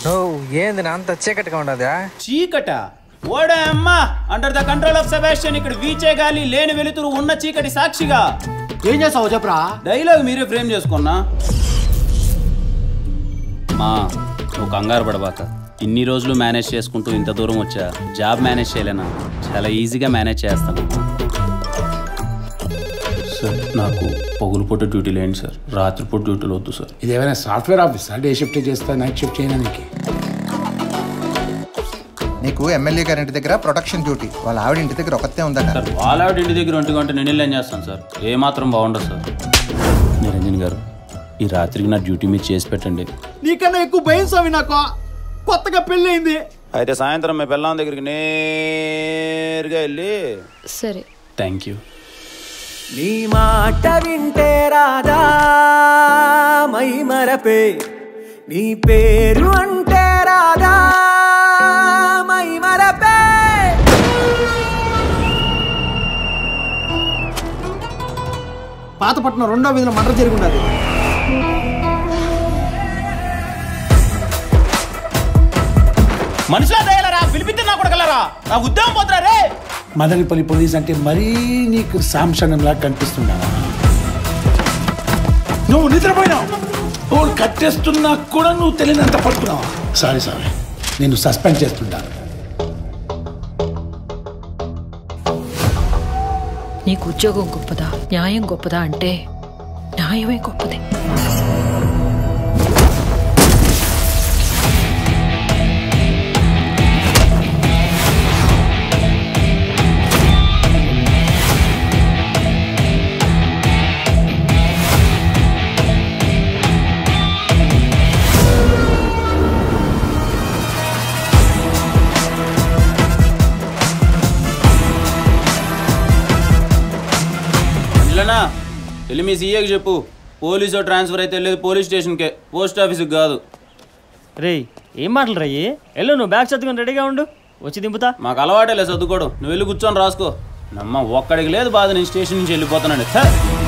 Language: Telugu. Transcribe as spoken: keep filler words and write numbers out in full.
ఏంది అంత చీకటిగా ఉండదా? చీకట ఓడే అమ్మా under the control of Sebastian. ఇక్కడ వీచే గాలి లేని వెలుతురు ఉన్న చీకటి సాక్షిగా. ఏం చేస్తావు చెప్పరా? డైలాగ్ మీరే ఫ్రేమ్ చేసుకున్నా. మా నువ్వు కంగారు పడబాక. ఇన్ని రోజులు మేనేజ్ చేసుకుంటూ ఇంత దూరం వచ్చా. జాబ్ మేనేజ్ చేయలేనా? చాలా ఈజీగా మేనేజ్ చేస్తాను సార్. నాకు పగులు పూట డ్యూటీలు ఏంటి సార్, రాత్రిపూట డ్యూటీలు వద్దు సార్. ఇది ఏమైనా సాఫ్ట్వేర్ ఆఫీసా? డే షిఫ్ట్ చేస్తా నైట్ షిఫ్ట్ చేయనా? నీకు నీకు ఎమ్మెల్యే గారి ఇంటి దగ్గర ప్రొటెక్షన్ డ్యూటీ, వాళ్ళ ఆవిడ ఇంటి దగ్గర ఒకతే ఉందట సార్. వాళ్ళ ఆవిడ ఇంటి దగ్గర ఒంటి గంట నేను ఏం చేస్తాను సార్? ఏమాత్రం బాగుండదు సార్. నిరంజన్ గారు ఈ రాత్రికి నా డ్యూటీ మీరు చేసి పెట్టండి. నీకన్నా ఎక్కువ భయం స్వామి నాకు. కొత్తగా పెళ్ళయింది. అయితే సాయంత్రం మీ పిల్లం దగ్గరికి నేరుగా వెళ్ళి. సరే థ్యాంక్ యూ. నీ మాట వింటే రాదా మై మరపే, నీ పేరు అంటే రాదా మై మరపే. పాతపట్నం రెండో వీధిలో మర్డర్ జరుగుతున్నది. మనుషులా తయారా? పిలిపితే నా కొడగలరా? నా ఉద్యోగం పోతురా రే. మదనపల్లి పోలీస్ అంటే మరీ నీకు సాంక్షణంలా కనిపిస్తున్నావా? నువ్వు నిద్రపోయినావు. నువ్వు కట్టేస్తున్నా కూడా నువ్వు తెలియనంత పడుతున్నావా? సారీ సారీ, నేను సస్పెండ్ చేస్తున్నాను. నీకు ఉద్యోగం గొప్పదా న్యాయం గొప్పదా అంటే న్యాయమే గొప్పది. వెళ్ళి మీ సీఏకి చెప్పు, పోలీసు ట్రాన్స్ఫర్ అయితే వెళ్ళేది పోలీస్ స్టేషన్కే, పోస్ట్ ఆఫీస్కి కాదు. రే ఏం మాటలు రయ్యి? వెళ్ళు, నువ్వు బ్యాగ్ చదువుకొని రెడీగా ఉండు, వచ్చి దింపుతా. మాకు అలవాటే లేదు చదువుకోవడం. నువ్వు వెళ్ళి కూర్చొని రాసుకో. నమ్మ ఒక్కడికి లేదు బాధ. నేను స్టేషన్ నుంచి వెళ్ళిపోతానండి.